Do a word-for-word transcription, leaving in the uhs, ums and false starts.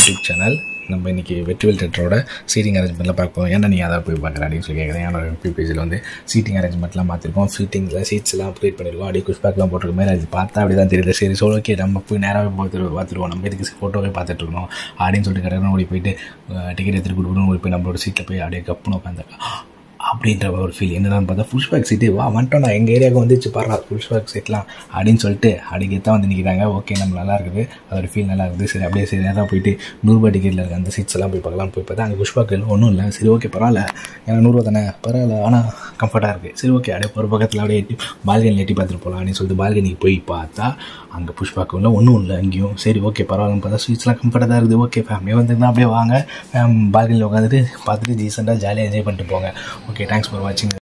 YouTube channel. நம்ம இன்றைக்கி Vetrivel தேட்டரோட seating அரேஞ்ச்மெண்ட்லாம் பார்ப்போம். ஏன்னா நீ அதை போய் பார்க்குறேன் அப்படின்னு சொல்லி கேட்குறேன். ஏன்னா வெப் பேஜில் வந்து சீட்டிங் அரேஞ்ச்மெண்ட்லாம் பார்த்துருக்கோம். சீட்டிங்கில் சீட்ஸ்லாம் அப்டேட் பண்ணியிருக்கோம். அப்படியே குஷ்பேக்லாம் போட்டிருக்க மாதிரி அது பார்த்தா அப்படி தான் தெரியுது. சரி சோல் ஓகே நம்ம போய் நேராகவே பார்த்துட்டு பார்த்துருவோம். நம்ம இதுக்கு ஃபோட்டோவே பார்த்துட்ருக்கோம் அப்படின்னு சொல்லிட்டு கடற்கரை ஓடி போயிட்டு டிக்கெட் எடுத்துகிட்டு கொடுக்கணும். ஓடி போய் நம்மளோட சீட்டில் போய் அப்படியே கப்புன்னு உட்காந்துருக்கேன் அப்படின்ற ஒரு ஃபீல். என்னென்னு பார்த்தா ஃபுல் ஸ்பேக் சீட்டு வா வந்துட்டோம். நான் எங்கள் ஏரியாவுக்கு வந்துச்சு பாரு ஃபுல் ஸ்பேக் சீட்லாம் அப்படின்னு சொல்லிட்டு அடிக்கே தான் வந்து நிற்கிறாங்க. ஓகே நம்ம நல்லா இருக்குது, அதோட ஃபீல் நல்லா இருக்குது. சரி அப்படியே சரி நேரம் போயிட்டு நூறுரூபா டிக்கெட்டில் இருக்க அந்த சீட்ஸ் எல்லாம் போய் பார்க்கலாம். போய் பார்த்தா அங்கே புஷ்பாக் ஒன்றும் இல்லை. சரி ஓகே பரவாயில்ல, ஏன்னா நூறுரூவா தானே பரவாயில்ல, ஆனால் கம்ஃபர்ட்டாக இருக்குது. சரி ஓகே அப்படியே ஒரு பக்கத்தில் அப்படியே எட்டி பால்கனியில் எட்டி பார்த்துட்டு போகலாம் அப்படின்னு சொல்லிட்டு பால்கனிக்கு போய் பார்த்தா அங்கே புஷ்பாக் இல்லை, ஒன்றும் இல்லை அங்கேயும். சரி ஓகே பரவாயில்லன்னு பார்த்தா சீட்ஸ்லாம் கம்ஃபர்ட்டாக தான் இருக்குது. ஓகே ஃபேமிலியாக வந்துருந்தா அப்படியே வாங்க பால்கனியில் உட்காந்துட்டு பார்த்துட்டு டீசெண்டாக ஜாலியாக என்ஜாய் பண்ணிட்டு போங்க. ஓகே தேங்க்ஸ் ஃபார் வாட்சிங்.